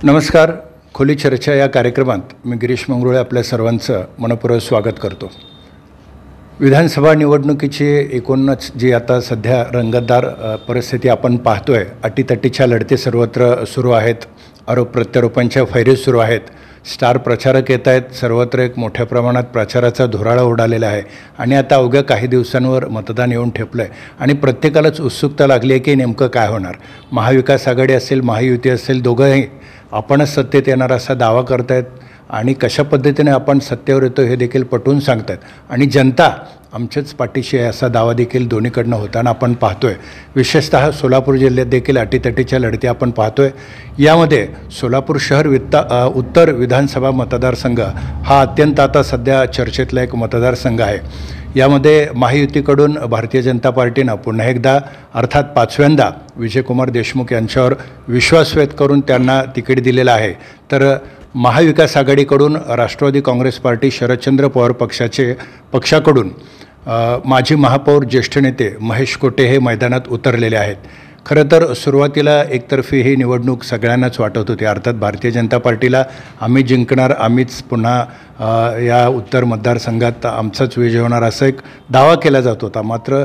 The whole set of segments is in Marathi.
नमस्कार. खुली चर्चा या कार्यक्रमात मी गिरीश मंगरुळे आपल्या सर्वांचं मनपूर्वक स्वागत करतो. विधानसभा निवडणुकीची एकूणच जी आता सध्या रंगतदार परिस्थिती आपण पाहतोय, अटीतटीच्या लढती सर्वत्र सुरू आहेत, आरोप प्रत्यारोपांच्या फैरी सुरू आहेत, स्टार प्रचारक येत आहेत, सर्वत्र एक मोठ्या प्रमाणात प्रचाराचा धुराळा उडालेला आहे आणि आता अवघ्या काही दिवसांवर मतदान येऊन ठेपलं आहे आणि प्रत्येकालाच उत्सुकता लागली आहे की नेमकं काय होणार. महाविकास आघाडी असेल, महायुती असेल, दोघंही आपणच सत्तेत येणार असा दावा करतायत आणि कशा पद्धतीने आपण सत्तेवर येतो हे देखील पटवून सांगतात आणि जनता आमच्याच पाठीशी आहे असा दावा देखील दोन्हीकडनं होताना आपण पाहतोय. विशेषतः सोलापूर जिल्ह्यात देखील अटीतटीच्या लढती आपण पाहतोय. यामध्ये सोलापूर शहर उत्तर विधानसभा मतदारसंघ हा अत्यंत आता सध्या चर्चेतला एक मतदारसंघ आहे. यामध्ये महायुतीकडून भारतीय जनता पार्टीनं पुन्हा एकदा अर्थात पाचव्यांदा विजयकुमार देशमुख यांच्यावर विश्वास व्यक्त करून त्यांना तिकीट दिलेलं आहे. तर महाविकास आघाडीकडून राष्ट्रवादी काँग्रेस पार्टी शरदचंद्र पवार पक्षाकडून माजी महापौर ज्येष्ठ नेते महेश कोटे हे मैदानात उतरलेले आहेत. खरं तर सुरुवातीला एकतर्फी ही निवडणूक सगळ्यांनाच वाटत होती. अर्थात भारतीय जनता पार्टीला आम्ही जिंकणार, आम्हीच पुन्हा या उत्तर मतदारसंघात आमचाच विजय होणार असा एक दावा केला जात होता. मात्र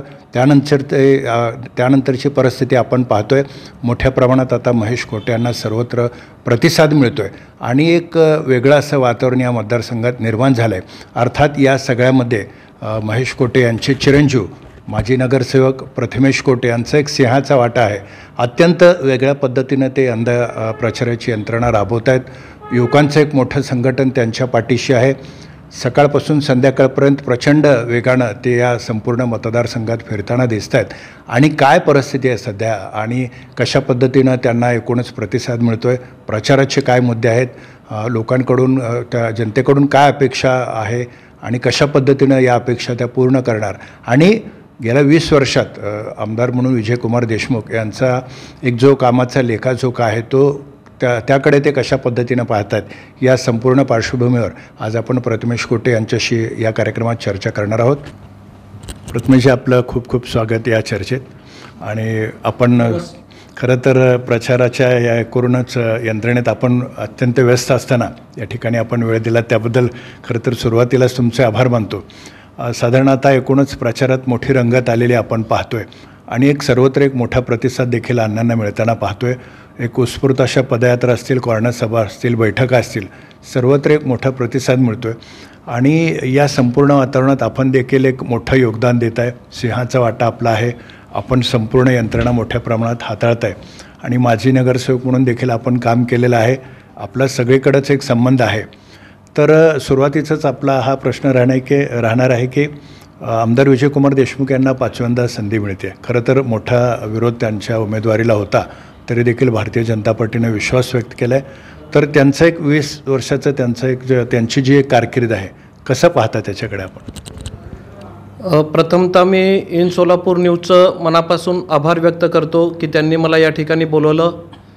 त्यानंतरची परिस्थिती आपण पाहतोय. मोठ्या प्रमाणात आता महेश कोटे यांना सर्वत्र प्रतिसाद मिळतो आहे आणि एक वेगळं असं वातावरण या मतदारसंघात निर्माण झालं आहे. अर्थात या सगळ्यामध्ये महेश कोटे यांचे चिरंजीव माजी नगरसेवक प्रथमेश कोटे यांचा एक सिंहाचा वाटा आहे. अत्यंत वेगळ्या पद्धतीनं ते प्रचाराची यंत्रणा राबवत आहेत. युवकांचं एक मोठं संघटन त्यांच्या पाठीशी आहे. सकाळपासून संध्याकाळपर्यंत प्रचंड वेगानं ते या संपूर्ण मतदारसंघात फिरताना दिसत आहेत आणि काय परिस्थिती आहे सध्या आणि कशा पद्धतीनं त्यांना एकूणच प्रतिसाद मिळतो आहे, प्रचाराचे काय मुद्दे आहेत, लोकांकडून त्या जनतेकडून काय अपेक्षा आहे आणि कशा पद्धतीनं या अपेक्षा त्या पूर्ण करणार आणि गेल्या 20 वर्षात आमदार म्हणून विजयकुमार देशमुख यांचा एक जो कामाचा लेखाजोखा आहे तो त्याकडे ते कशा पद्धतीनं पाहतात, या संपूर्ण पार्श्वभूमीवर आज आपण प्रथमेश कोटे यांच्याशी या कार्यक्रमात चर्चा करणार आहोत. प्रथमेश, आपलं खूप खूप स्वागत या चर्चेत. आणि आपण खरं तर प्रचाराच्या या एकूणच यंत्रणेत आपण अत्यंत व्यस्त असताना या ठिकाणी आपण वेळ दिला त्याबद्दल खरं तर सुरुवातीलाच तुमचे आभार मानतो. साधारण आता एकूणच प्रचारात मोठी रंगत आलेली आपण पाहतोय आणि एक सर्वत्र एक मोठा प्रतिसाद देखील अण्णांना मिळताना पाहतोय. एक उत्स्फूर्त अशा पदयात्रा असतील, कॉर्नर सभा असतील, बैठका असतील, सर्वत्र एक मोठा प्रतिसाद मिळतोय आणि या संपूर्ण वातावरणात आपण देखील एक मोठं योगदान देत आहे. सिंहाचा वाटा आपला आहे. आपण संपूर्ण यंत्रणा मोठ्या प्रमाणात हाताळत आहे आणि माजी नगरसेवक म्हणून देखील आपण काम केलेलं आहे. आपला सगळीकडेच एक संबंध आहे. तर सुरुवातीचाच आपला हा प्रश्न राहणार आहे की आमदार विजयकुमार देशमुख यांना पाचव्यांदा संधी मिळते. खरं तर मोठा विरोध त्यांच्या उमेदवारीला होता, तरी देखील भारतीय जनता पार्टीने विश्वास व्यक्त केला आहे. तर त्यांचं एक 20 वर्षाचं त्यांची जी एक कारकीर्द आहे, कसं पाहता त्याच्याकडे आपण? प्रथमतः मी इन सोलापूर न्यूजचं मनापासून आभार व्यक्त करतो की त्यांनी मला या ठिकाणी बोलवलं.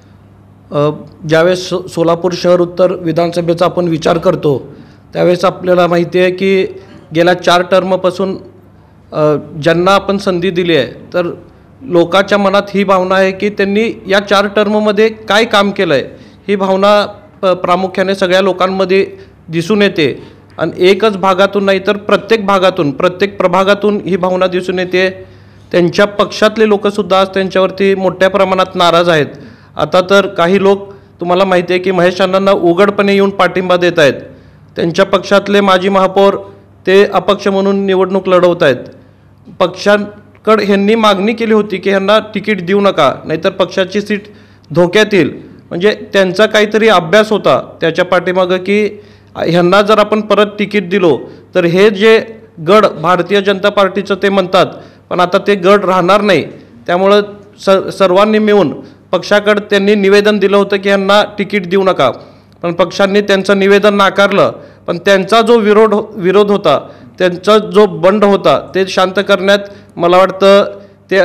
ज्यावेळेस सोलापूर शहर उत्तर विधानसभेचा आपण विचार करतो त्यावेळेस आपल्याला माहिती आहे की गेल्या 4 टर्मपासून ज्यांना आपण संधी दिली आहे तर लोकांच्या मनात ही भावना आहे की त्यांनी या 4 टर्ममध्ये काय काम केलं आहे, ही भावना प्रामुख्याने सगळ्या लोकांमध्ये दिसून येते आणि एकच भागातून नाही तर प्रत्येक भागातून, प्रत्येक प्रभागातून ही भावना दिसून येते. त्यांच्या पक्षातले लोकसुद्धा आज त्यांच्यावरती मोठ्या प्रमाणात नाराज आहेत. आता तर काही लोक, तुम्हाला माहिती आहे की महेश अण्णांना उघडपणे येऊन पाठिंबा देत आहेत. त्यांच्या पक्षातले माजी महापौर ते अपक्ष म्हणून निवडणूक लढवत आहेत. पक्षाकडे ह्यांनी मागणी केली होती की ह्यांना तिकीट देऊ नका, नाहीतर पक्षाची सीट धोक्यात येईल. म्हणजे त्यांचा काहीतरी अभ्यास होता त्याच्या पाठीमागं की ह्यांना जर आपण परत तिकीट दिलो तर हे जे गड भारतीय जनता पार्टीचं ते म्हणतात, पण आता ते गड राहणार नाही. त्यामुळं सर्वांनी मिळून पक्षाकडे त्यांनी निवेदन दिलं होतं की ह्यांना तिकीट देऊ नका, पण पक्षांनी त्यांचं निवेदन नाकारलं. पण त्यांचा जो विरोध होता, त्यांचा जो बंड होता ते शांत करण्यात मला वाटतं ते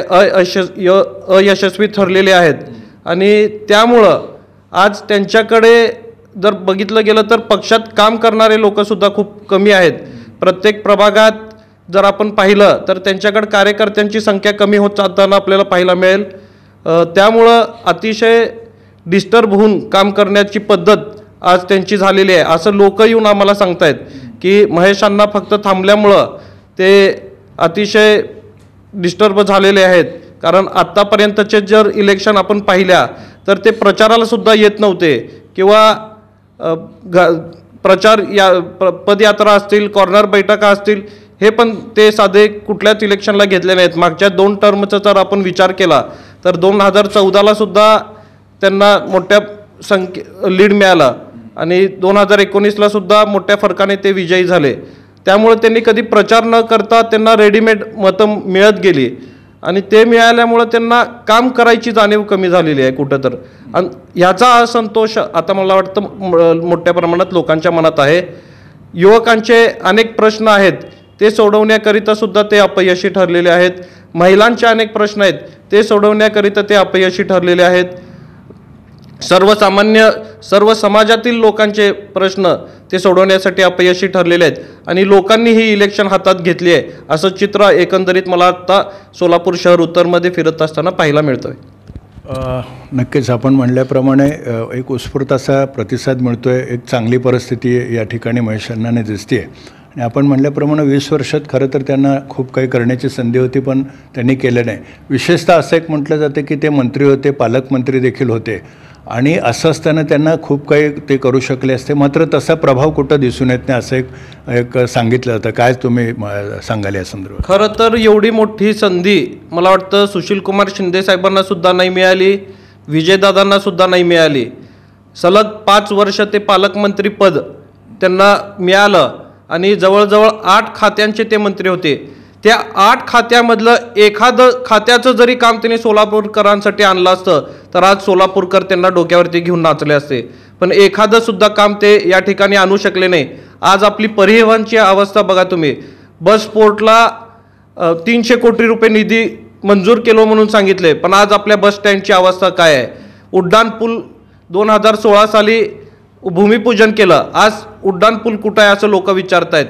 अयशस्वी ठरलेले आहेत आणि त्यामुळं आज त्यांच्याकडे जर बघितलं गेलं तर पक्षात काम करणारे लोकसुद्धा खूप कमी आहेत. प्रत्येक प्रभागात जर आपण पाहिलं तर त्यांच्याकडे कार्यकर्त्यांची संख्या कमी होत जाताना आपल्याला पाहायला मिळेल. त्यामुळं अतिशय डिस्टर्ब होऊन काम करण्याची पद्धत आज त्यांची झालेली आहे असं लोक येऊन आम्हाला सांगतायत की महेश अण्णा फक्त थांबल्यामुळं ते अतिशय डिस्टर्ब झालेले आहेत. कारण आत्तापर्यंतचे जर इलेक्शन आपण पाहिल्या तर ते प्रचाराला सुद्धा येत नव्हते किंवा प्रचार या पदयात्रा असतील, कॉर्नर बैठका असतील, हे पण ते साधे कुठल्याच इलेक्शनला घेतले नाहीत. मागच्या 2 टर्मचा जर आपण विचार केला तर 2014ला सुद्धा त्यांना मोठ्या लीड मिळाला आणि 2019ला सुद्धा मोठ्या फरकाने ते विजयी झाले. त्यामुळे त्यांनी कधी प्रचार न करता त्यांना रेडीमेड मतं मिळत गेली आणि ते मिळाल्यामुळं त्यांना काम करायची जाणीव कमी झालेली आहे कुठं तर. आणि ह्याचा असंतोष आता मला वाटतं मोठ्या प्रमाणात लोकांच्या मनात आहे. युवकांचे अनेक प्रश्न आहेत ते सोडवण्याकरिता सुद्धा ते अपयशी ठरलेले आहेत. महिलांचे अनेक प्रश्न आहेत ते सोडवण्याकरिता ते अपयशी ठरलेले आहेत. सर्व समाजातील लोकांचे प्रश्न ते सोडवण्यासाठी अपयशी ठरलेले आहेत आणि लोकांनी ही इलेक्शन हातात घेतली आहे असं चित्र एकंदरीत मला आता सोलापूर शहर उत्तरमध्ये फिरत असताना पाहायला मिळतं आहे. नक्कीच आपण म्हणल्याप्रमाणे एक उत्स्फूर्त असा प्रतिसाद मिळतो आहे. एक चांगली परिस्थिती या ठिकाणी महेश अण्णांना दिसते आहे आणि आपण म्हणल्याप्रमाणे 20 वर्षात खरं तर त्यांना खूप काही करण्याची संधी होती पण त्यांनी केलं नाही. विशेषतः असं एक म्हटलं जातं की ते मंत्री होते, पालकमंत्री देखील होते आणि असं असताना त्यांना खूप काही ते करू शकले असते. मात्र तसा प्रभाव कुठं दिसून येत नाही असं एक सांगितलं जातं. काय तुम्ही सांगाल या संदर्भात? खरं तर एवढी मोठी संधी मला वाटतं सुशीलकुमार शिंदे साहेबांना सुद्धा नाही मिळाली, विजयदादांना सुद्धा नाही मिळाली. सलग 5 वर्ष ते पालकमंत्री पद त्यांना मिळालं आणि जवळजवळ 8 खात्यांचे ते मंत्री होते. त्या 8 खात्यामधलं एखादं खात्याचं जरी काम त्यांनी सोलापूरकरांसाठी आणलं असतं तर आज सोलापूरकर त्यांना डोक्यावरती घेऊन नाचले असते. पण एखादं सुद्धा काम ते या ठिकाणी आणू शकले नाही. आज आपली परिवहनची अवस्था बघा तुम्ही. बस पोर्टला 300 कोटी रुपये निधी मंजूर केलो म्हणून सांगितले पण आज आपल्या बस स्टँडची अवस्था काय आहे? उड्डाण पूल 2016 साली भूमिपूजन केलं, आज उड्डाण पूल कुठं आहे असं लोक विचारतायत.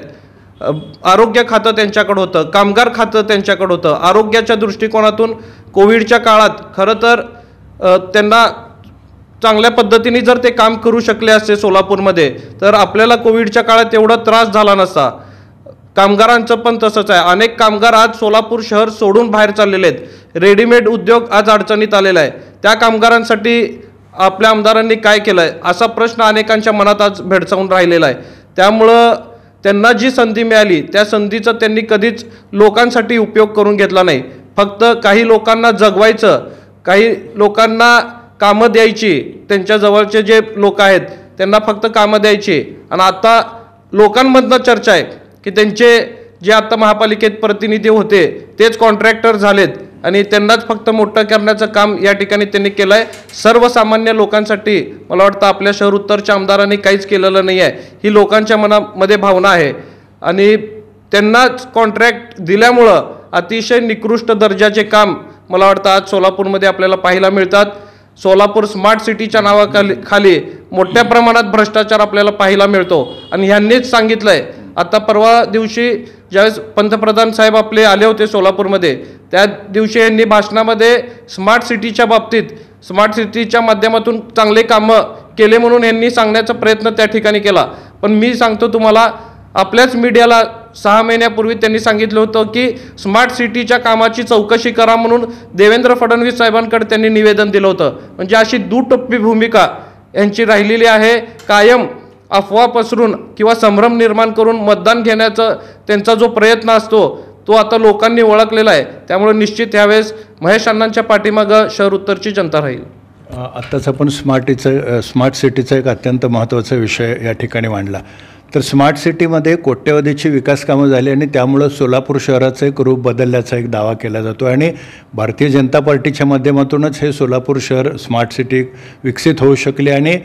आरोग्य खातं त्यांच्याकडं होतं, कामगार खातं त्यांच्याकडं होतं. आरोग्याच्या दृष्टिकोनातून कोविडच्या काळात खरं तर त्यांना चांगल्या पद्धतीने जर ते काम करू शकले असते सोलापूरमध्ये तर आपल्याला कोविडच्या काळात एवढा त्रास झाला नसता. कामगारांचं पण तसंच आहे. अनेक कामगार आज सोलापूर शहर सोडून बाहेर चाललेले आहेत. रेडीमेड उद्योग आज अडचणीत आलेला आहे. त्या कामगारांसाठी आपल्या आमदारांनी काय केलं आहे असा प्रश्न अनेकांच्या मनात आज भेडसावून राहिलेला आहे. त्यामुळं त्यांना जी संधी मिळाली त्या संधीचा त्यांनी कधीच लोकांसाठी उपयोग करून घेतला नाही. फक्त काही लोकांना जगवायचं, काही लोकांना कामं द्यायची, त्यांच्या जवळचे जे लोक आहेत त्यांना फक्त कामं द्यायची. आणि आता लोकांमधनं चर्चा आहे की त्यांचे जे आता महापालिकेत प्रतिनिधी होते तेच कॉन्ट्रॅक्टर झालेत आणि त्यांनाच फक्त मोठं करण्याचं काम या ठिकाणी त्यांनी केलं आहे. सर्वसामान्य लोकांसाठी मला वाटतं आपल्या शहर उत्तरच्या आमदारांनी काहीच केलेलं नाही आहे ही लोकांच्या मनामध्ये भावना आहे. आणि त्यांनाच कॉन्ट्रॅक्ट दिल्यामुळं अतिशय निकृष्ट दर्जाचे काम मला वाटतं आज सोलापूरमध्ये आपल्याला पाहायला मिळतात. सोलापूर स्मार्ट सिटीच्या नावाखाली मोठ्या प्रमाणात भ्रष्टाचार आपल्याला पाहायला मिळतो आणि ह्यांनीच सांगितलं आहे. आता परवा दिवशी ज्यावेळेस पंतप्रधान साहेब आपले आले होते सोलापूरमध्ये त्या दिवशी यांनी भाषणामध्ये स्मार्ट सिटीच्या बाबतीत स्मार्ट सिटीच्या माध्यमातून चांगले कामं केले म्हणून यांनी सांगण्याचा प्रयत्न त्या ठिकाणी केला. पण मी सांगतो तुम्हाला आपल्याच मीडियाला 6 महिन्यापूर्वी त्यांनी सांगितलं होतं की स्मार्ट सिटीच्या कामाची चौकशी करा म्हणून देवेंद्र फडणवीस साहेबांकडे त्यांनी निवेदन दिलं होतं. म्हणजे अशी दुटप्पी भूमिका यांची राहिलेली आहे. कायम अफवा पसरून किंवा संभ्रम निर्माण करून मतदान घेण्याचा त्यांचा जो प्रयत्न असतो तो आता लोकांनी ओळखलेला आहे. त्यामुळे निश्चित यावेळेस महेश अण्णांच्या पाठीमागं शहर उत्तरची जनता राहील. आत्ताच आपण स्मार्ट सिटीचा एक अत्यंत महत्त्वाचा विषय या ठिकाणी मांडला. तर स्मार्ट सिटीमध्ये कोट्यवधीची विकास कामं झाली आणि त्यामुळं सोलापूर शहराचं एक रूप बदलल्याचा एक दावा केला जातो आणि भारतीय जनता पार्टीच्या माध्यमातूनच हे सोलापूर शहर स्मार्ट सिटी विकसित होऊ शकले आणि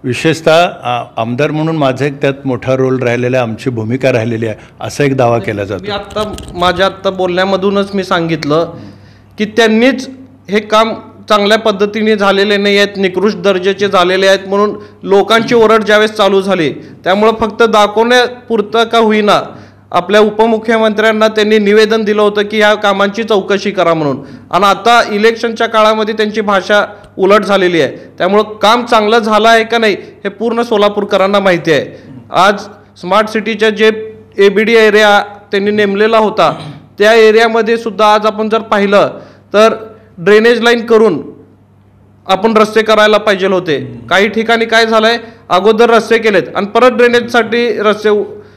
विशेषतः आमदार म्हणून माझा एक त्यात मोठा रोल राहिलेला आहे, आमची भूमिका राहिलेली आहे असा एक दावा केला जातो. माझ्या आत्ता बोलण्यामधूनच मी सांगितलं की त्यांनीच हे काम चांगल्या पद्धतीने झालेले नाही आहेत, निकृष्ट दर्जाचे झालेले आहेत म्हणून लोकांची ओरड ज्यावेळेस चालू झाली त्यामुळं फक्त दाखवण्यापुरतं का होईना आपल्या उपमुख्यमंत्र्यांना त्यांनी निवेदन दिलं होतं की ह्या कामांची चौकशी करा म्हणून, आणि आता इलेक्शनच्या काळामध्ये त्यांची भाषा उलट झालेली आहे. त्यामुळं काम चांगलं झालं आहे का नाही हे पूर्ण सोलापूरकरांना माहिती आहे. आज स्मार्ट सिटीच्या जे ABD एरिया त्यांनी नेमलेला होता त्या एरियामध्ये सुद्धा आज आपण जर पाहिलं तर ड्रेनेज लाईन करून आपण रस्ते करायला पाहिजे होते. काही ठिकाणी काय झालंय, अगोदर रस्ते केलेत आणि परत ड्रेनेजसाठी रस्ते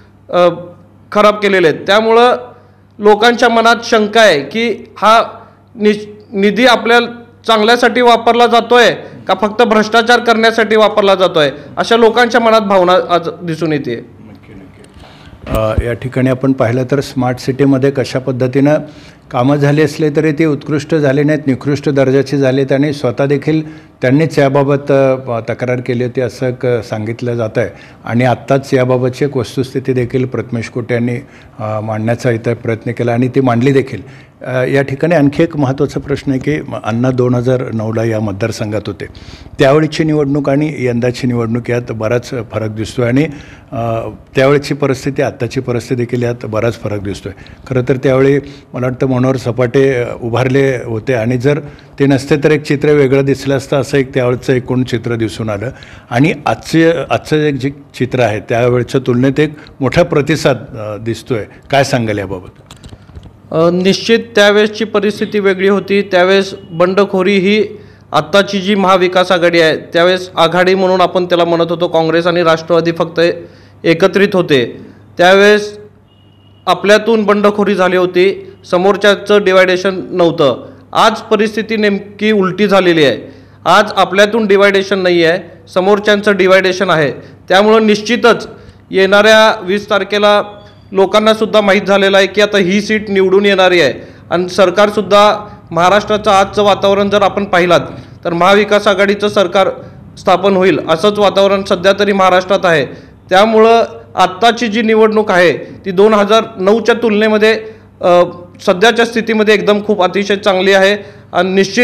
खराब केलेले आहेत. त्यामुळं लोकांच्या मनात शंका आहे की हा निधी आपल्या चांगल्यासाठी वापरला जातोय का फक्त भ्रष्टाचार करण्यासाठी वापरला जातोय, अशा लोकांच्या मनात भावना आज दिसून येते. या ठिकाणी आपण पाहिलं तर स्मार्ट सिटीमध्ये कशा पद्धतीनं कामं झाली असले तरी ती उत्कृष्ट झाली नाहीत, निकृष्ट दर्जाची झालीत आणि स्वतः देखील त्यांनीच याबाबत तक्रार केली होती असं सांगितलं जातं आहे. आणि आत्ताच याबाबतची एक वस्तुस्थिती देखील प्रथमेश कोटे यांनी मांडण्याचा इथं प्रयत्न केला आणि ती मांडली देखील. या ठिकाणी आणखी एक महत्त्वाचा प्रश्न आहे की अण्णा 2009ला या मतदारसंघात होते, त्यावेळीची निवडणूक आणि यंदाची निवडणूक यात बराच फरक दिसतो आहे आणि त्यावेळीची परिस्थिती आत्ताची परिस्थिती देखील यात बराच फरक दिसतो आहे. खरं तर त्यावेळी मला वाटतं मनोहर सपाटे उभारले होते आणि जर ते नसते तर एक चित्र वेगळं दिसलं असतं असं एक त्यावेळचं एकूण चित्र दिसून आलं. आणि आजचं एक जे चित्र आहे त्यावेळच्या तुलनेत एक मोठा प्रतिसाद दिसतो आहे. काय सांगाल याबाबत? निश्चित त्यावेळेसची परिस्थिती वेगळी होती. त्यावेळेस बंडखोरी ही आत्ताची जी महाविकास आघाडी आहे त्यावेळेस आघाडी म्हणून आपण त्याला म्हणत होतो. काँग्रेस आणि राष्ट्रवादी फक्त एकत्रित होते. त्यावेळेस आपल्यातून बंडखोरी झाली होती, समोरच्याचं डिवायडेशन नव्हतं. आज परिस्थिती नेमकी उलटी झालेली आहे. आज आपल्यातून डिवायडेशन नाही आहे, समोरच्यांचं डिवायडेशन आहे. त्यामुळं निश्चितच येणाऱ्या 20 तारखेला लोकांनासुद्धा माहीत झालेलं आहे की आता ही सीट निवडून येणारी आहे आणि सरकारसुद्धा महाराष्ट्राचं आजचं वातावरण जर आपण पाहिलात तर महाविकास आघाडीचं सरकार स्थापन होईल असंच वातावरण सध्या तरी महाराष्ट्रात आहे. त्यामुळं आत्ताची जी निवडणूक आहे ती 2009च्या तुलनेमध्ये सध्याच्या स्थितीमध्ये एकदम खूप अतिशय चांगली आहे आणि निश्चित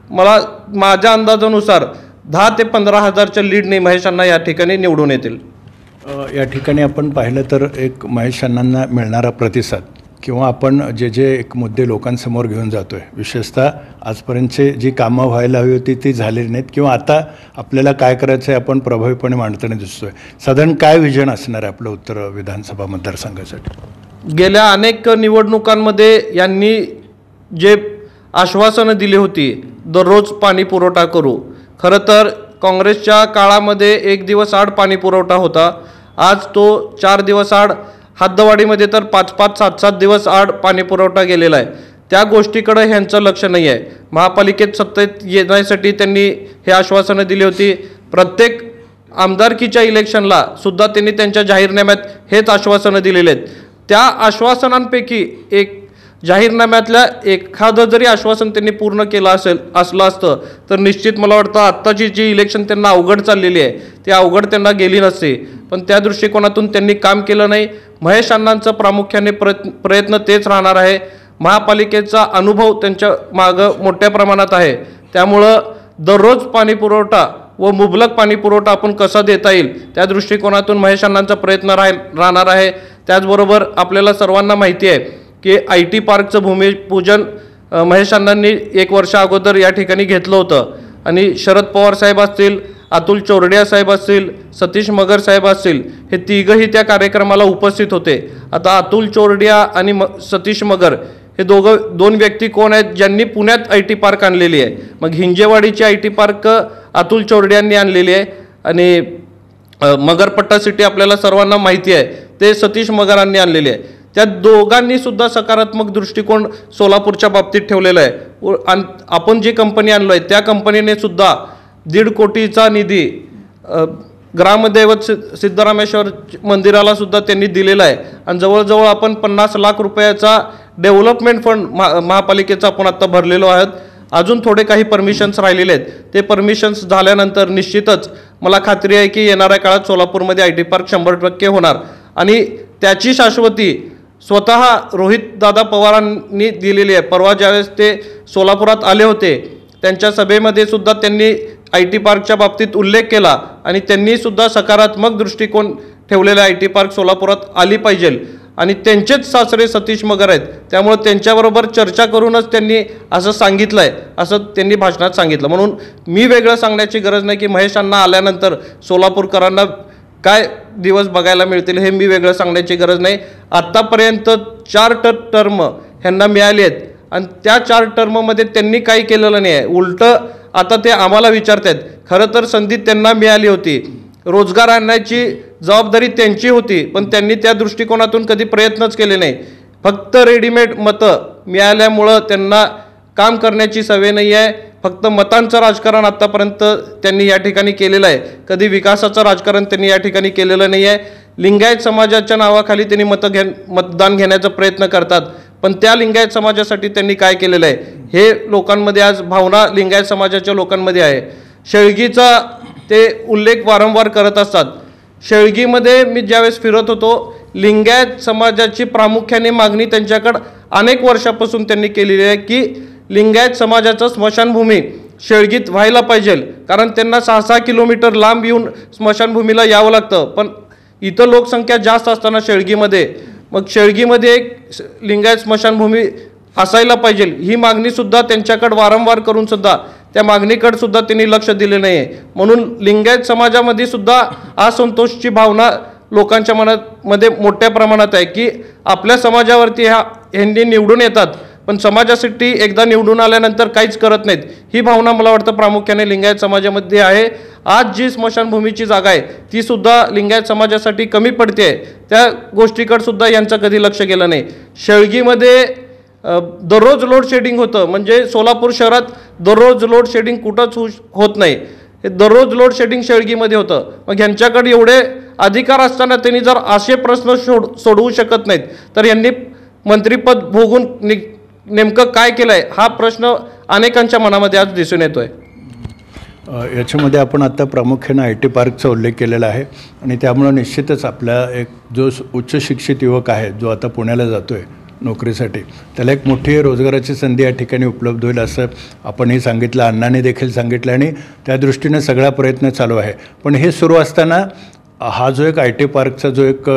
माझ्या अंदाजानुसार 10 ते 15 हजारच्या लीडने महेश अण्णा या ठिकाणी निवडून येतील. या ठिकाणी आपण पाहिलं तर एक महेश अण्णांना मिळणारा प्रतिसाद किंवा आपण जे एक मुद्दे लोकांसमोर घेऊन जातो आहे, विशेषतः आजपर्यंतची जी कामं व्हायला हवी होती ती झालेली नाहीत किंवा आता आपल्याला काय करायचं आहे आपण प्रभावीपणे मांडताना दिसतो आहे. साधारण काय विजन असणार आहे आपलं उत्तर विधानसभा मतदारसंघासाठी? गेल्या अनेक निवडणुकांमध्ये यांनी जे आश्वासनं दिली होती, दररोज पाणी पुरवठा करू. खरं तर काँग्रेसच्या काळामध्ये 1 दिवस आड पाणी पुरवठा होता. आज तो 4 दिवस आड, हद्दवाढीमध्ये तर 5-5, 7-7 दिवस आड पाणी पुरवठा गेलेला आहे. त्या गोष्टीकडे ह्यांचं लक्ष नाही आहे. महापालिकेत सत्तेत येण्यासाठी त्यांनी हे आश्वासनं दिली होती. प्रत्येक आमदारकीच्या इलेक्शनला सुद्धा त्यांनी त्यांच्या जाहीरनाम्यात हेच आश्वासनं दिलेले आहेत. त्या आश्वासनांपैकी एक जाहीरनाम्यातल्या एखादं जरी आश्वासन त्यांनी पूर्ण केलं असलं असतं तर निश्चित मला वाटतं आत्ताची जी इलेक्शन त्यांना अवघड चाललेली आहे ती अवघड त्यांना गेली नसते. पण त्या दृष्टिकोनातून त्यांनी काम केलं नाही. महेश अण्णांचं प्रामुख्याने प्रयत्न तेच राहणार आहे. महापालिकेचा अनुभव त्यांच्या मागं मोठ्या प्रमाणात आहे. त्यामुळं दररोज पाणी पुरवठा व मुबलक पाणी पुरवठा आपण कसा देता येईल त्या दृष्टिकोनातून महेश अण्णांचा प्रयत्न राहणार आहे. त्याचबरोबर आपल्याला सर्वांना माहिती आहे की IT पार्कचं भूमिपूजन महेश अण्णांनी 1 वर्ष अगोदर या ठिकाणी घेतलं होतं आणि शरद पवार साहेब असतील, अतुल चोरडिया साहेब असतील, सतीश मगर साहेब असतील, हे तिघंही त्या कार्यक्रमाला उपस्थित होते. आता अतुल चोरडिया आणि सतीश मगर हे दोन व्यक्ती कोण आहेत ज्यांनी पुण्यात IT पार्क आणलेली आहे. मग हिंजेवाडीची IT पार्क अतुल चोरडियांनी आणलेली आहे आणि मगरपट्टा सिटी आपल्याला सर्वांना माहिती आहे ते सतीश मगरांनी आणलेली आहे. त्या दोघांनी सुद्धा सकारात्मक दृष्टिकोन सोलापूरच्या बाबतीत ठेवलेला आहे. आणि आपण जी कंपनी आणलो आहे त्या कंपनीने सुद्धा 1.5 कोटीचा निधी ग्रामदैवत सिद्धरामेश्वर मंदिराला सुद्धा त्यांनी दिलेला आहे आणि जवळजवळ आपण 50 लाख रुपयाचा डेव्हलपमेंट फंड महापालिकेचा आपण आत्ता भरलेलो आहोत. अजून थोडे काही परमिशन्स राहिलेले आहेत. ते परमिशन्स झाल्यानंतर निश्चितच मला खात्री आहे की येणाऱ्या काळात सोलापूरमध्ये IT पार्क 100% होणार आणि त्याची शाश्वती स्वतः रोहितदादा पवारांनी दिलेली आहे. परवा ज्यावेळेस ते सोलापुरात आले होते त्यांच्या सभेमध्ये सुद्धा त्यांनी IT पार्कच्या बाबतीत उल्लेख केला आणि त्यांनी सुद्धा सकारात्मक दृष्टिकोन ठेवलेला IT पार्क सोलापुरात आली पाहिजे आणि त्यांचेच सासरे सतीश मगर आहेत, त्यामुळे त्यांच्याबरोबर चर्चा करूनच त्यांनी असं सांगितलं आहे असं त्यांनी भाषणात सांगितलं. म्हणून मी वेगळं सांगण्याची गरज नाही की महेश अण्णा आल्यानंतर सोलापूरकरांना काय दिवस बघायला मिळतील हे मी वेगळं सांगण्याची गरज नाही. आत्तापर्यंत 4 टर्म ह्यांना मिळाली आहेत आणि त्या 4 टर्ममध्ये त्यांनी काही केलेलं नाही आहे. उलटं आता ते आम्हाला विचारत आहेत. खरं तर संधी त्यांना मिळाली होती, रोजगार आणण्याची जबाबदारी त्यांची होती, पण त्यांनी त्या दृष्टिकोनातून कधी प्रयत्नच केले नाही. फक्त रेडीमेड मतं मिळाल्यामुळं त्यांना काम करण्याची सवय नाही आहे. फक्त मतांचं राजकारण आत्तापर्यंत त्यांनी या ठिकाणी केलेलं आहे, कधी विकासाचं राजकारण त्यांनी या ठिकाणी केलेलं नाही आहे. लिंगायत समाजाच्या नावाखाली त्यांनी मतदान घेण्याचा प्रयत्न करतात, पण त्या लिंगायत समाजासाठी त्यांनी काय केलेलं आहे हे लोकांमध्ये आज भावना लिंगायत समाजाच्या लोकांमध्ये आहे. शेळगीचा ते उल्लेख वारंवार करत असतात. शेळगीमध्ये मी ज्यावेळेस फिरत होतो, लिंगायत समाजाची प्रामुख्याने मागणी त्यांच्याकडं अनेक वर्षापासून त्यांनी केलेली आहे की लिंगायत समाजाचं स्मशानभूमी शेळगीत व्हायला पाहिजे, कारण त्यांना 6-6 किलोमीटर लांब येऊन स्मशानभूमीला यावं लागतं. पण इथं लोकसंख्या जास्त असताना शेळगीमध्ये, मग शेळगीमध्ये एक लिंगायत स्मशानभूमी असायला पाहिजे ही मागणीसुद्धा त्यांच्याकडे वारंवार करून सुद्धा त्या मागणीकडे सुद्धा त्यांनी लक्ष दिले नाही आहे. म्हणून लिंगायत समाजामध्ये सुद्धा असंतोषची भावना लोकांच्या मनामध्ये मोठ्या प्रमाणात आहे की आपल्या समाजावरती ह्यांनी निवडून येतात, पण समाजासाठी एकदा निवडून आल्यानंतर काहीच करत नाहीत. ही भावना मला वाटतं प्रामुख्याने लिंगायत समाजामध्ये आहे. आज जी स्मशानभूमीची जागा आहे ती सुद्धा लिंगायत समाजासाठी कमी पडते आहे, त्या गोष्टीकडे सुद्धा यांचं कधी लक्ष गेलं नाही. शेळगीमध्ये दररोज लोड शेडिंग होतं, म्हणजे सोलापूर शहरात दररोज लोड शेडिंग कुठंच होत नाही. हे दररोज लोड शेडिंग शेळगीमध्ये होतं. मग यांच्याकडे एवढे अधिकार असताना त्यांनी जर असे प्रश्न सोडवू शकत नाहीत तर यांनी मंत्रिपद भोगून नेमकं काय केलं आहे हा प्रश्न अनेकांच्या मनामध्ये आज दिसून येतो आहे. याच्यामध्ये आपण आता प्रामुख्यानं IT पार्कचा उल्लेख केलेला आहे आणि त्यामुळं निश्चितच आपला एक जो उच्च शिक्षित युवक आहे जो आता पुण्याला जातो आहे नोकरीसाठी, त्याला एक मोठी रोजगाराची संधी या ठिकाणी उपलब्ध होईल असं आपणही सांगितलं, अण्णांनी देखील सांगितलं आणि त्या दृष्टीने सगळा प्रयत्न चालू आहे. पण हे सुरू असताना हा जो एक IT पार्कचा जो एक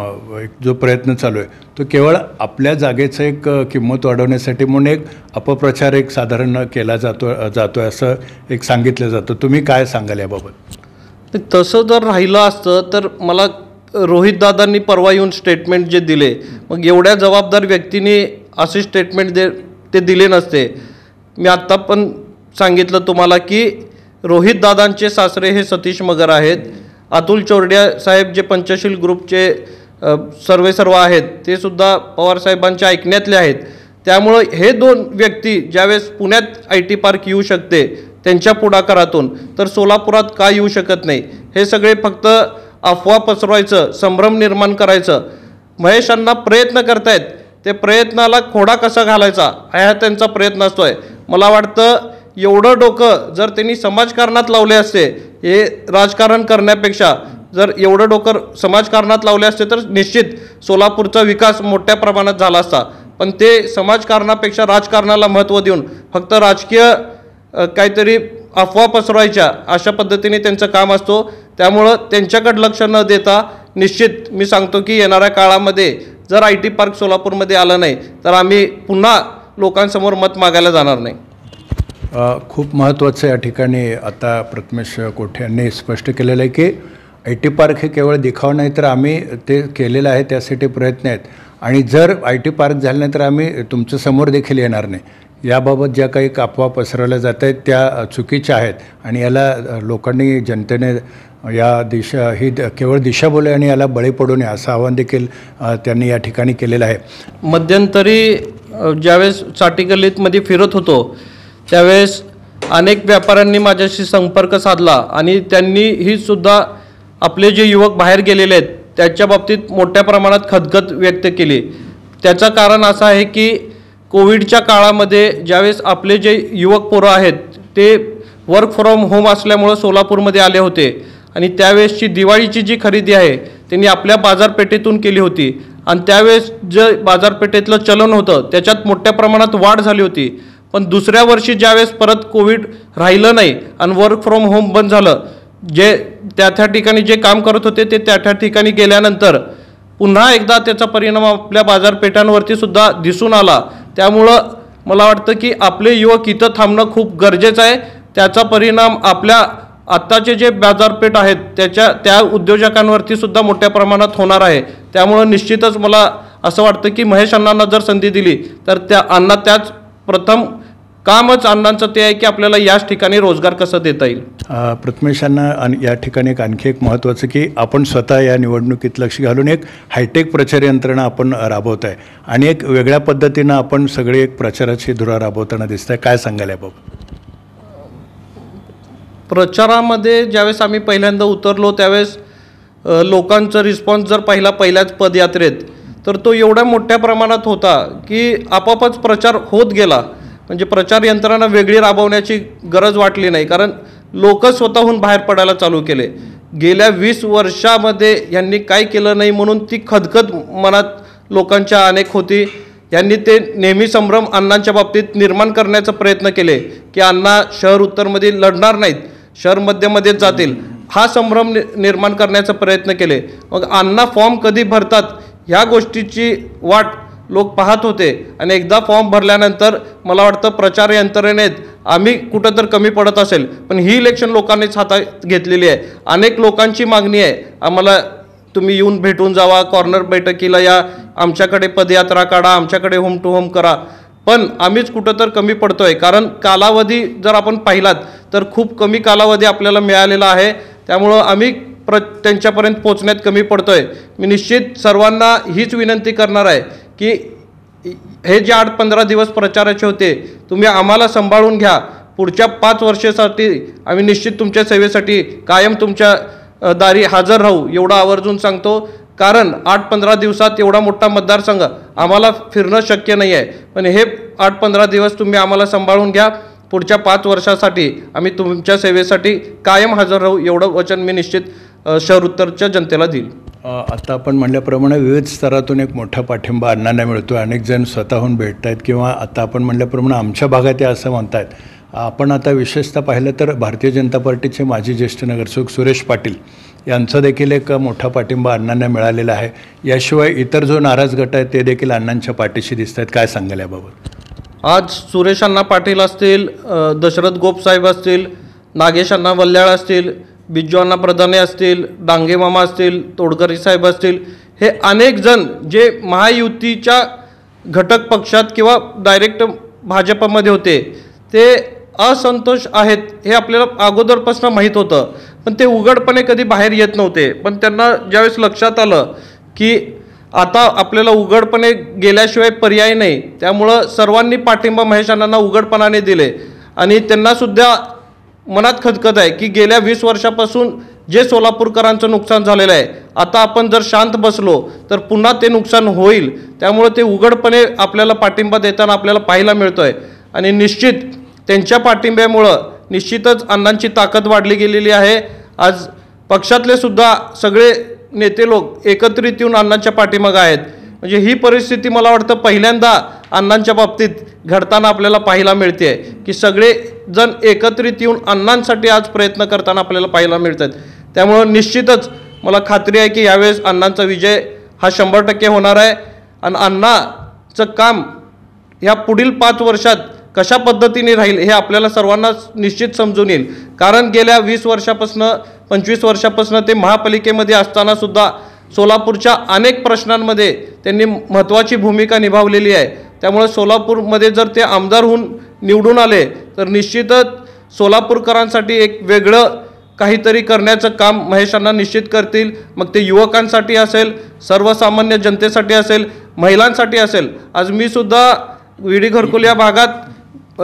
जो प्रयत्न चालू आहे तो केवळ आपल्या जागेचं एक किंमत वाढवण्यासाठी म्हणून एक अपप्रचार एक साधारण केला जातो आहे असं एक सांगितलं जातं. तुम्ही काय सांगाल याबाबत? तसं जर राहिलं असतं तर मला रोहितदादांनी परवा येऊन स्टेटमेंट जे दिले, मग एवढ्या जबाबदार व्यक्तीने असे स्टेटमेंट ते दिले नसते. मी आत्ता पण सांगितलं तुम्हाला की रोहितदादांचे सासरे हे सतीश मगर आहेत. अतुल चोरडिया साहेब जे पंचशील ग्रुपचे सर्वेसर्वा आहेत ते सुद्धा पवारसाहेबांच्या ऐकण्यातले आहेत. त्यामुळं हे 2 व्यक्ती ज्यावेळेस पुण्यात IT पार्क येऊ शकते त्यांच्या पुढाकारातून, तर सोलापुरात का येऊ शकत नाही? हे सगळे फक्त अफवा पसरवायचं, संभ्रम निर्माण करायचं महेशांना प्रयत्न करतायत. ते प्रयत्नाला खोडा कसा घालायचा हा त्यांचा प्रयत्न असतो आहे. मला वाटतं एवढं डोकं जर त्यांनी समाजकारणात लावले असते, हे राजकारण करण्यापेक्षा जर एवढं डोकं समाजकारणात लावले असते तर निश्चित सोलापूरचा विकास मोठ्या प्रमाणात झाला असता. पण ते समाजकारणापेक्षा राजकारणाला महत्त्व देऊन फक्त राजकीय काहीतरी अफवा पसरवायच्या अशा पद्धतीने त्यांचं काम असतो. त्यामुळं त्यांच्याकडे लक्ष न देता निश्चित मी सांगतो की येणाऱ्या काळामध्ये जर IT पार्क सोलापूरमध्ये आलं नाही तर आम्ही पुन्हा लोकांसमोर मत मागायला जाणार नाही. खूप महत्त्वाचं या ठिकाणी आता प्रथमेश कोठे यांनी स्पष्ट केलेलं आहे की IT पार्क हे केवळ दिखावा नाही तर आम्ही ते केलेलं आहे, त्यासाठी प्रयत्न आहेत आणि जर IT पार्क झालं नाही तर आम्ही तुमच्या समोर देखील येणार नाही. याबाबत ज्या काही अफवा पसरवल्या जात आहेत त्या चुकीच्या आहेत आणि याला लोकांनी जनतेने ही केवळ दिशाभूल आहे आणि याला बळी पडू नये असं आवाहन देखील त्यांनी या ठिकाणी केलेलं आहे. मध्यंतरी ज्यावेळेस साठी गल्लीतमध्ये फिरत होतो त्यावेळेस अनेक व्यापाऱ्यांनी माझ्याशी संपर्क साधला आणि त्यांनी ही सुद्धा आपले जे युवक बाहेर गेलेले आहेत त्याच्या बाबतीत मोठ्या प्रमाणात खदखद व्यक्त केली. त्याचं कारण असं आहे की कोविडच्या काळामध्ये ज्यावेळेस आपले जे युवक पोरं आहेत ते वर्क फ्रॉम होम असल्यामुळं सोलापूरमध्ये आले होते आणि त्यावेळेसची दिवाळीची जी खरेदी आहे त्यांनी आपल्या बाजारपेठेतून केली होती आणि त्यावेळेस जे बाजारपेठेतलं चलन होतं त्याच्यात मोठ्या प्रमाणात वाढ झाली होती. पण दुसऱ्या वर्षी ज्यावेळेस परत कोविड राहिलं नाही आणि वर्क फ्रॉम होम बंद झालं, जे त्या ठिकाणी जे काम करत होते ते त्या ठिकाणी गेल्यानंतर पुन्हा एकदा त्याचा परिणाम आपल्या बाजारपेठांवरती सुद्धा दिसून आला. त्यामुळं मला वाटतं की आपले युवक इथं थांबणं खूप गरजेचं आहे. त्याचा परिणाम आपल्या आत्ताचे जे बाजारपेठ आहेत त्या उद्योजकांवरती सुद्धा मोठ्या प्रमाणात होणार आहे. त्यामुळं निश्चितच मला असं वाटतं की महेश अण्णांना जर संधी दिली तर त्याच प्रथम कामच अण्णांचं ते आहे की आपल्याला याच ठिकाणी रोजगार कसं देता येईल. प्रथमेशांना या ठिकाणी आणखी एक महत्त्वाचं की आपण स्वतः या निवडणुकीत लक्ष घालून एक हायटेक प्रचार यंत्रणा आपण राबवत आहे आणि एक वेगळ्या पद्धतीनं आपण सगळे एक प्रचाराची धुरा राबवताना दिसत आहे. काय सांगाल याबाबत? प्रचारामध्ये ज्यावेळेस आम्ही पहिल्यांदा उतरलो त्यावेळेस लोकांचा रिस्पॉन्स जर पहिल्याच पदयात्रेत तर तो एवढ्या मोठ्या प्रमाणात होता की आपोआपच प्रचार होत गेला. म्हणजे प्रचार यंत्रणा वेगळी राबवण्याची गरज वाटली नाही, कारण लोक स्वतःहून बाहेर पडायला चालू केले. गेल्या 20 वर्षामध्ये यांनी काय केलं नाही म्हणून ती खदखद मनात लोकांच्या अनेक होती. यांनी ते नेहमी संभ्रम अण्णांच्या बाबतीत निर्माण करण्याचा प्रयत्न केले की अण्णा शहर उत्तरमध्ये लढणार नाहीत, शहर मध्यमध्येच जातील, हा संभ्रम निर्माण करण्याचा प्रयत्न केले. मग अण्णा फॉर्म कधी भरतात ह्या गोष्टीची वाट लोक पाहत होते आणि एकदा फॉर्म भरल्यानंतर मला वाटतं प्रचार यंत्रणेत आम्ही कुठं तर कमी पडत असेल, पण ही इलेक्शन लोकांनीच हातात घेतलेली आहे. अनेक लोकांची मागणी आहे आम्हाला तुम्ही येऊन भेटून जावा, कॉर्नर बैठकीला या, आमच्याकडे पदयात्रा काढा, आमच्याकडे होम टू होम करा, पण आम्हीच कुठं तर कमी पडतोय. कारण कालावधी जर आपण पाहिलात तर खूप कमी कालावधी आपल्याला मिळालेला आहे. त्यामुळं आम्ही त्यांच्यापर्यंत पोहोचण्यात कमी पडतोय. मी निश्चित सर्वांना हीच विनंती करणार आहे की हे जे 8-15 दिवस प्रचाराचे होते तुम्ही आम्हाला सांभाळून घ्या. पुढच्या 5 वर्षासाठी आम्ही निश्चित तुमच्या सेवेसाठी कायम तुमच्या दारी हजर राहू एवढं आवर्जून सांगतो. कारण 8-15 दिवसात एवढा मोठा मतदारसंघ आम्हाला फिरणं शक्य नाही आहे, पण हे 8-15 दिवस तुम्ही आम्हाला सांभाळून घ्या. पुढच्या 5 वर्षासाठी आम्ही तुमच्या सेवेसाठी कायम हजर राहू एवढं वचन मी निश्चित शहर उत्तरच्या जनतेला देईल. आता आपण म्हटल्याप्रमाणे विविध स्तरातून एक मोठा पाठिंबा अण्णांना मिळतो. अनेक जण स्वतःहून भेटत आहेत किंवा आता आपण म्हटल्याप्रमाणे आमच्या भागात ते असं म्हणत आहेत. आपण आता विशेषतः पाहिलं तर भारतीय जनता पार्टीचे माजी ज्येष्ठ नगरसेवक सुरेश पाटील यांचा देखील एक मोठा पाठिंबा अण्णांना मिळालेला आहे. याशिवाय इतर जो नाराज गट आहे ते देखील अण्णांच्या पाठीशी दिसत आहेत. काय सांगाल याबाबत? आज सुरेश अण्णा पाटील असतील, दशरथ गोपसाहेब असतील, नागेश अण्णा वल्ल्याळ असतील, बिज्जू अण्णा प्रधाने असतील, डांगे मामा असतील, तोडकरी साहेब असतील, हे अनेक जण जे महायुतीच्या घटक पक्षात किंवा डायरेक्ट भाजपमध्ये होते ते असंतोष आहेत हे आपल्याला अगोदरपासून माहीत होतं, पण ते उघडपणे कधी बाहेर येत नव्हते. पण त्यांना ज्यावेळेस लक्षात आलं की आता आपल्याला उघडपणे गेल्याशिवाय पर्याय नाही, त्यामुळं सर्वांनी पाठिंबा महेश अण्णांना उघडपणाने दिले. आणि त्यांनासुद्धा मनात खदखद आहे की गेल्या 20 वर्षापासून जे सोलापूरकरांचं नुकसान झालेलं आहे, आता आपण जर शांत बसलो तर पुन्हा ते नुकसान होईल. त्यामुळे ते उघडपणे आपल्याला पाठिंबा देताना आपल्याला पाहायला मिळतो आहे. आणि निश्चित त्यांच्या पाठिंब्यामुळं निश्चितच अण्णांची ताकद वाढली गेलेली आहे. आज पक्षातले सुद्धा सगळे नेते लोक एकत्रित येऊन अण्णांच्या पाठीमागे आहेत. म्हणजे ही परिस्थिती मला वाटतं पहिल्यांदा अण्णांच्या बाबतीत घडताना आपल्याला पाहायला मिळते की सगळे जण एकत्रित येऊन अण्णांसाठी आज प्रयत्न करताना आपल्याला पाहायला मिळतात. त्यामुळं निश्चितच मला खात्री आहे की यावेळेस अण्णांचा विजय हा 100% होणार आहे. आणि अण्णाचं काम ह्या पुढील 5 वर्षात कशा पद्धतीने राहील हे आपल्याला सर्वांना निश्चित समजून येईल. कारण गेल्या 20 वर्षापासून 25 वर्षापासून ते महापालिकेमध्ये असताना सुद्धा सोलापूरच्या अनेक प्रश्नांमध्ये त्यांनी महत्त्वाची भूमिका निभावलेली आहे. त्यामुळे सोलापूरमध्ये जर ते आमदार होऊन निवडून आले तर निश्चितच सोलापूरकरांसाठी एक वेगळं काहीतरी करण्याचं काम महेश अण्णा निश्चित करतील. मग ते युवकांसाठी असेल, सर्वसामान्य जनतेसाठी असेल, महिलांसाठी असेल. आज मी सुद्धा विडी घरकुल या भागात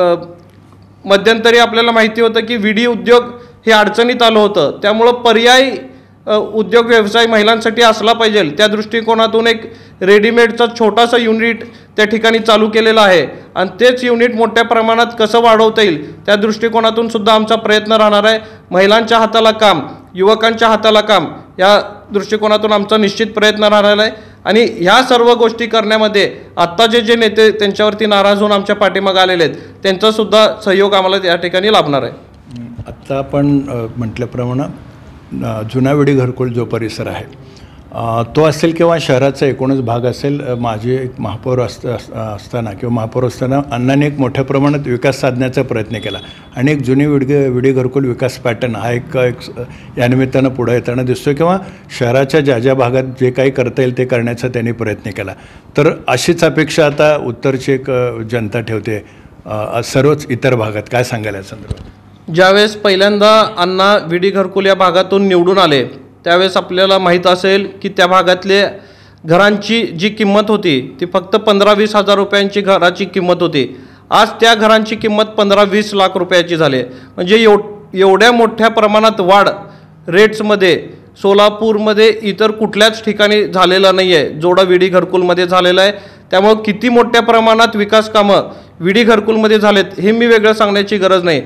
मध्यंतरी आपल्याला माहिती होतं की विडी उद्योग हे अडचणीत आलं होतं. त्यामुळं पर्यायी उद्योग व्यवसाय महिलांसाठी असला पाहिजे त्या दृष्टिकोनातून एक रेडीमेडचा छोटासा युनिट त्या ठिकाणी चालू केलेला आहे. आणि तेच युनिट मोठ्या प्रमाणात कसं वाढवता येईल त्या दृष्टिकोनातून सुद्धा आमचा प्रयत्न राहणार आहे. महिलांच्या हाताला काम, युवकांच्या हाताला काम या दृष्टिकोनातून आमचा निश्चित प्रयत्न राहणार आहे. आणि ह्या सर्व गोष्टी करण्यामध्ये आत्ता जे नेते त्यांच्यावरती नाराज होऊन आमच्या पाठीमागे आलेले आहेत त्यांचासुद्धा सहयोग आम्हाला या ठिकाणी लाभणार आहे. आत्ता आपण म्हटल्याप्रमाणे जुना विडी घरकुल जो परिसर आहे तो असेल किंवा शहराचा एकूणच भाग असेल. माझे एक महापौर असताना किंवा महापौर असताना अण्णांनी एक मोठ्या प्रमाणात विकास साधण्याचा प्रयत्न केला आणि एक जुनी विडी घरकुल विकास पॅटर्न हा एक या निमित्तानं पुढे येताना दिसतो किंवा शहराच्या ज्या भागात जे काही करता येईल ते करण्याचा त्यांनी प्रयत्न केला. तर अशीच अपेक्षा आता उत्तरची एक जनता ठेवते सर्वच इतर भागात. काय सांगायला या संदर्भात? ज्यावेळेस पहिल्यांदा अण्णा विडी घरकुल या भागातून निवडून आले त्यावेळेस आपल्याला माहीत असेल की त्या भागातले घरांची जी किंमत होती ती फक्त 15-20 हजार रुपयांची घराची किंमत होती. आज त्या घरांची किंमत 15-20 लाख रुपयाची झाली. म्हणजे एवढ्या मोठ्या प्रमाणात वाढ रेट्समध्ये सोलापूरमध्ये इतर कुठल्याच ठिकाणी झालेलं नाही आहे, जेवढा विडी घरकुलमध्ये झालेलं आहे. त्यामुळं किती मोठ्या प्रमाणात विकास कामं विडी घरकुलमध्ये झालेत हे मी वेगळं सांगण्याची गरज नाही.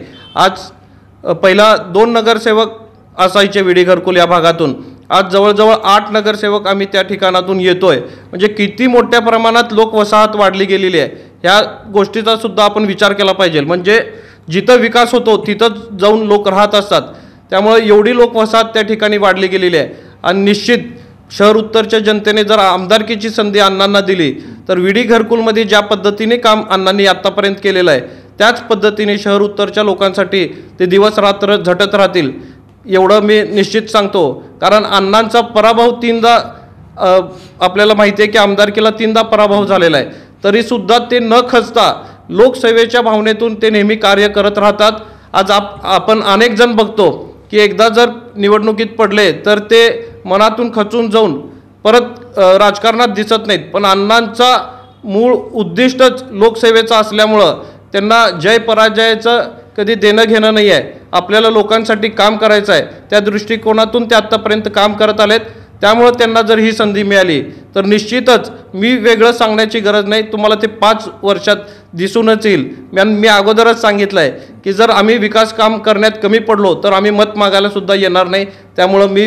आज पहिला 2 नगरसेवक असायचे विडी घरकुल या भागातून, आज जवळजवळ 8 नगरसेवक आम्ही त्या ठिकाणातून येतोय. म्हणजे किती मोठ्या प्रमाणात लोकवसाहत वाढली गेलेली आहे ह्या गोष्टीचा सुद्धा आपण विचार केला पाहिजे. म्हणजे जिथं विकास होतो तिथं जाऊन लोक राहत असतात, त्यामुळे एवढी लोकवसाहत त्या ठिकाणी वाढली गेलेली आहे. आणि निश्चित शहर उत्तरच्या जनतेने जर आमदारकीची संधी अण्णांना दिली तर विडी घरकुलमध्ये ज्या पद्धतीने काम अण्णांनी आत्तापर्यंत केलेलं आहे त्याच पद्धतीने शहर उत्तरच्या लोकांसाठी ते दिवस रात्र झटत राहतील एवढं मी निश्चित सांगतो. कारण अण्णांचा पराभव 3दा आपल्याला माहिती आहे की आमदारकीला 3दा पराभव झालेला आहे, तरीसुद्धा ते न खचता लोकसेवेच्या भावनेतून ते नेहमी कार्य करत राहतात. आज आपण अनेक जण बघतो की एकदा जर निवडणुकीत पडले तर ते मनातून खचून जाऊन परत राजकारणात दिसत नाहीत. पण अण्णांचा मूळ उद्दिष्टच लोकसेवेचं असल्यामुळं त्यांना जय पराजयाचं कधी देणं घेणं नाही आहे. आपल्याला लोकांसाठी काम करायचं आहे, त्या दृष्टिकोनातून ते आत्तापर्यंत काम करत आलेत. त्यामुळं त्यांना जर ही संधी मिळाली तर निश्चितच मी वेगळं सांगण्याची गरज नाही, तुम्हाला ते 5 वर्षात दिसूनच येईल. मी अगोदरच सांगितलं आहे की जर आम्ही विकास काम करण्यात कमी पडलो तर आम्ही मत मागायला सुद्धा येणार नाही. त्यामुळं मी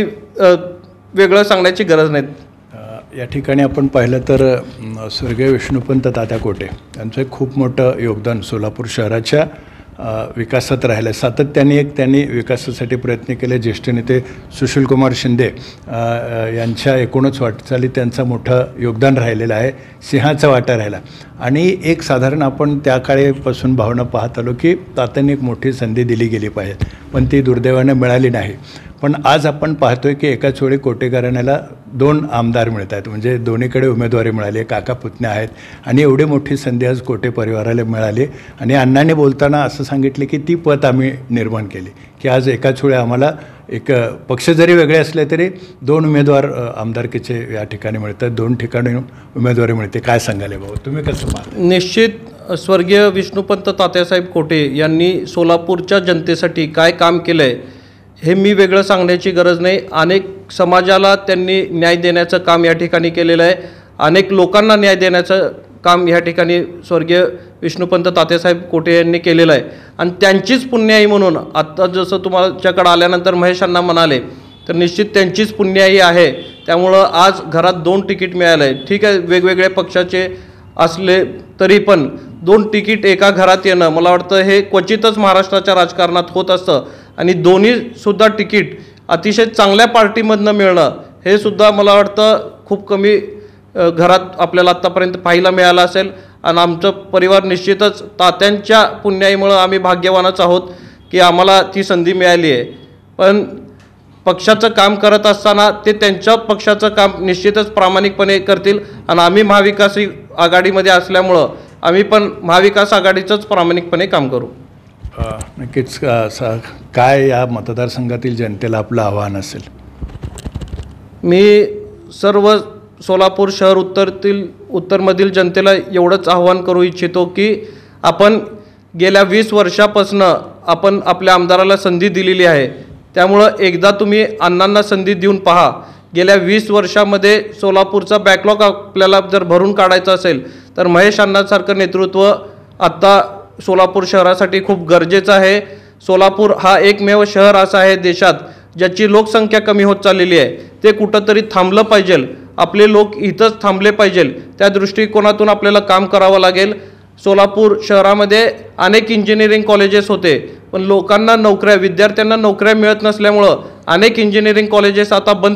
वेगळं सांगण्याची गरज नाही. या ठिकाणी आपण पाहिलं तर स्वर्गीय विष्णुपंत तात्या कोटे यांचं एक खूप मोठं योगदान सोलापूर शहराच्या विकासात राहिलं. सातत्याने त्यांनी विकासासाठी प्रयत्न केले. ज्येष्ठ नेते सुशीलकुमार शिंदे यांच्या एकूणच वाटचालीत त्यांचं मोठं योगदान राहिलेलं आहे, सिंहाचा वाटा राहिला. आणि एक साधारण आपण त्या काळीपासून भावना पाहत आलो की तात्यांनी एक मोठी संधी दिली गेली पाहिजे, पण ती दुर्दैवानं मिळाली नाही. पण आज आपण पाहतोय की एकाच वेळी कोटे घराण्याला 2 आमदार मिळत आहेत, म्हणजे दोन्हीकडे उमेदवारी मिळाली, काका पुतण्या आहेत. आणि एवढी मोठी संधी आज कोटे परिवाराला मिळाली. आणि अण्णांनी बोलताना असं सांगितले की ती पत आम्ही निर्माण केली की आज एकाच वेळी आम्हाला एक पक्ष जरी वेगळे असले तरी 2 उमेदवार आमदारकीचे या ठिकाणी मिळतात, 2 ठिकाणी उमेदवारी मिळते. काय सांगायला भाऊ, तुम्ही कसं पाहता? निश्चित स्वर्गीय विष्णुपंत तात्यासाहेब कोटे यांनी सोलापूरच्या जनतेसाठी काय काम केलं आहे हे मी वेगळं सांगण्याची गरज नाही. अनेक समाजाला त्यांनी न्याय देण्याचं काम या ठिकाणी केलेलं आहे. अनेक लोकांना न्याय देण्याचं काम या ठिकाणी स्वर्गीय विष्णुपंत तात्यासाहेब कोटे यांनी केलेलं आहे. आणि त्यांचीच पुण्याई म्हणून आत्ता जसं तुमच्याकडे आल्यानंतर महेश अण्णा म्हणाले तर निश्चित त्यांचीच पुण्याई आहे. त्यामुळं आज घरात 2 तिकीट मिळालं आहे. ठीक आहे, वेगवेगळ्या पक्षाचे असले तरी पण 2 तिकीट एका घरात येणं मला वाटतं हे क्वचितच महाराष्ट्राच्या राजकारणात होत असतं. आणि दोन्हीसुद्धा तिकीट अतिशय चांगल्या पार्टीमधनं मिळणं हे सुद्धा मला वाटतं खूप कमी घरात आपल्याला आत्तापर्यंत पाहायला मिळालं असेल. आणि आमचं परिवार निश्चितच तात्यांच्या पुण्याईमुळं आम्ही भाग्यवानच आहोत की आम्हाला ती संधी मिळाली आहे. पण पक्षाचं काम करत असताना ते त्यांच्या पक्षाचं काम निश्चितच प्रामाणिकपणे करतील. आणि आम्ही महाविकास आघाडीमध्ये असल्यामुळं आम्ही पण महाविकास आघाडीचंच प्रामाणिकपणे काम करू. नक्कीच. काय या मतदारसंघातील जनतेला आपलं आव्हान असेल? मी सर्व सोलापूर शहर उत्तरमधील जनतेला एवढंच आव्हान करू इच्छितो की आपण गेल्या 20 वर्षापासून आपण आपल्या आमदाराला संधी दिलेली आहे. त्यामुळं एकदा तुम्ही अण्णांना संधी देऊन पहा. गेल्या 20 वर्षामध्ये सोलापूरचा बॅकलॉग आपल्याला जर भरून काढायचा असेल तर महेश अण्णांसारखं नेतृत्व आत्ता सोलापूर शहरासाठी खूप गरजेचं आहे. सोलापूर हा एकमेव शहर असा आहे देशात ज्याची लोकसंख्या कमी होत चाललेली आहे. ते कुठंतरी थांबलं पाहिजे, आपले लोक इथंच थांबले पाहिजे. त्या दृष्टिकोनातून आपल्याला काम करावं लागेल. सोलापूर शहरामध्ये अनेक इंजिनिअरिंग कॉलेजेस होते, पण लोकांना विद्यार्थ्यांना नोकऱ्या मिळत नसल्यामुळं अनेक इंजिनिअरिंग कॉलेजेस आता बंद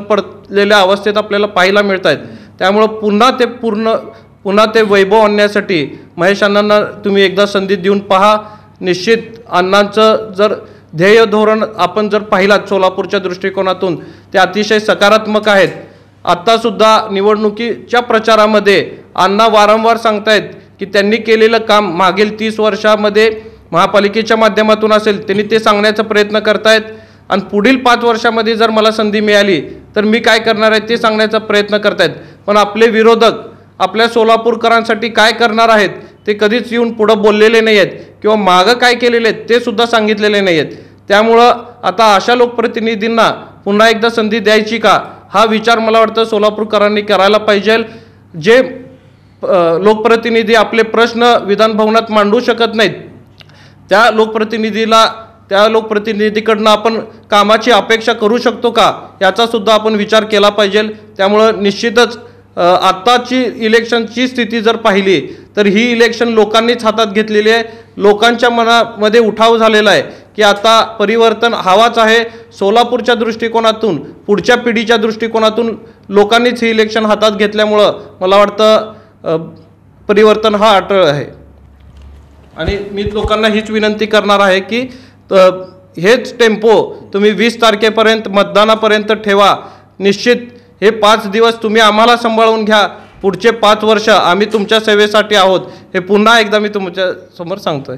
संपलेल्या अवस्थेत आपल्याला पाहायला मिळत आहेत. त्यामुळं पुन्हा ते वैभव आणण्यासाठी महेश अण्णांना तुम्ही एकदा संधी देऊन पहा. निश्चित अण्णांचं जर ध्येय धोरण आपण जर पाहिलात सोलापूरच्या दृष्टिकोनातून ते अतिशय सकारात्मक आहेत. आत्तासुद्धा निवडणुकीच्या प्रचारामध्ये अण्णा वारंवार सांगतायत की त्यांनी केलेलं काम मागील 30 वर्षामध्ये महापालिकेच्या माध्यमातून असेल त्यांनी ते सांगण्याचा प्रयत्न करतायत आणि पुढील 5 वर्षामध्ये जर मला संधी मिळाली तर मी काय करणार आहे ते सांगण्याचा प्रयत्न करतायत. पण आपले विरोधक आपल्या सोलापूरकरांसाठी काय करणार आहेत ते कधीच येऊन पुढं बोललेले नाही आहेत किंवा मागं काय केलेले आहेत ते सुद्धा सांगितलेले नाही आहेत. त्यामुळं आता अशा लोकप्रतिनिधींना पुन्हा एकदा संधी द्यायची का हा विचार मला वाटतं सोलापूरकरांनी करायला पाहिजे. जे लोकप्रतिनिधी आपले प्रश्न विधानभवनात मांडू शकत नाहीत त्या लोकप्रतिनिधीकडनं आपण कामाची अपेक्षा करू शकतो का याचा सुद्धा आपण विचार केला पाहिजे. त्यामुळं निश्चितच आत्ताची इलेक्शनची स्थिती जर पाहिली तर ही इलेक्शन लोकांनीच हातात घेतलेली आहे. लोकांच्या मनामध्ये उठाव झालेला आहे की आता परिवर्तन हवाच आहे. सोलापूरच्या दृष्टिकोनातून पुढच्या पिढीच्या दृष्टिकोनातून लोकांनीच ही इलेक्शन हातात घेतल्यामुळं मला वाटतं परिवर्तन हा अटळ आहे. आणि मी लोकांना हीच विनंती करणार आहे की हेच टेम्पो तुम्ही 20 तारखेपर्यंत मतदानापर्यंत ठेवा. निश्चित हे 5 दिवस तुम्ही आम्हाला सांभाळून घ्या. पुढचे 5 वर्ष आम्ही तुमच्या सेवेसाठी आहोत हे पुन्हा एकदा मी तुमच्या समोर सांगतोय.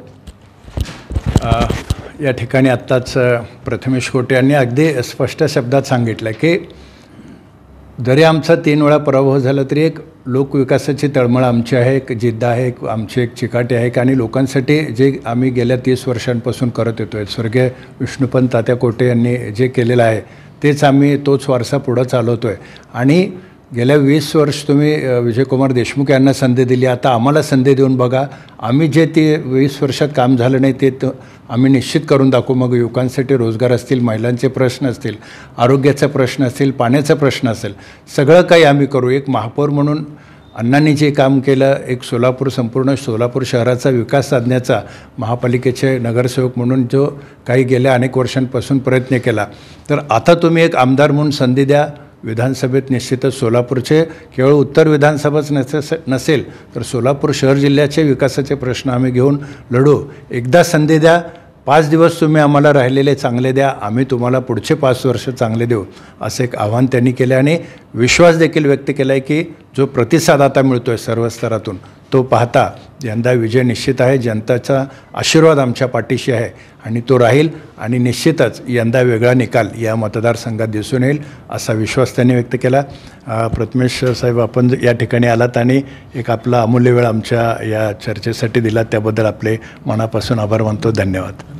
या ठिकाणी आत्ताच प्रथमेश कोटे यांनी अगदी स्पष्ट शब्दात सांगितलं की जरी आमचा 3 वेळा पराभव झाला तरी एक लोकविकासाची तळमळ आमची आहे, एक जिद्द आहे, आमची एक चिकाटी आहे आणि लोकांसाठी जे आम्ही गेल्या 30 वर्षांपासून करत येतो आहे. स्वर्गीय विष्णुपंत तात्या कोटे यांनी जे केलेलं आहे तेच आम्ही तोच वारसा पुढं चालवतो आहे. आणि गेल्या 20 वर्ष तुम्ही विजयकुमार देशमुख यांना संधी दिली, आता आम्हाला संधी देऊन बघा. आम्ही जे ते 20 वर्षात काम झालं नाही ते आम्ही निश्चित करून दाखवू. मग युवकांसाठी रोजगार असतील, महिलांचे प्रश्न असतील, आरोग्याचा प्रश्न असतील, पाण्याचा प्रश्न असेल, सगळं काही आम्ही करू. एक महापौर म्हणून अण्णांनी जे काम केलं, एक संपूर्ण सोलापूर शहराचा विकास साधण्याचा महापालिकेचे नगरसेवक म्हणून जो काही गेल्या अनेक वर्षांपासून प्रयत्न केला, तर आता तुम्ही एक आमदार म्हणून संधी द्या. विधानसभेत निश्चितच सोलापूरचे केवळ उत्तर विधानसभाच नसेल तर सोलापूर शहर जिल्ह्याचे विकासाचे प्रश्न आम्ही घेऊन लढू. एकदा संधी द्या. 5 दिवस तुम्ही आम्हाला राहिलेले चांगले द्या, आम्ही तुम्हाला पुढचे 5 वर्ष चांगले देऊ असं एक आव्हान त्यांनी केलं. आणि विश्वास देखील व्यक्त केला आहे की जो प्रतिसाद आता मिळतो आहे सर्व स्तरातून तो पाहता यंदा विजय निश्चित आहे. जनताचा आशीर्वाद आमच्या पाठीशी आहे आणि तो राहील आणि निश्चितच यंदा वेगळा निकाल या मतदारसंघात दिसून येईल असा विश्वास त्यांनी व्यक्त केला. प्रथमेश साहेब, आपण या ठिकाणी आलात आणि एक आपला अमूल्य वेळ आमच्या या चर्चेसाठी दिला त्याबद्दल आपले मनापासून आभार मानतो. धन्यवाद.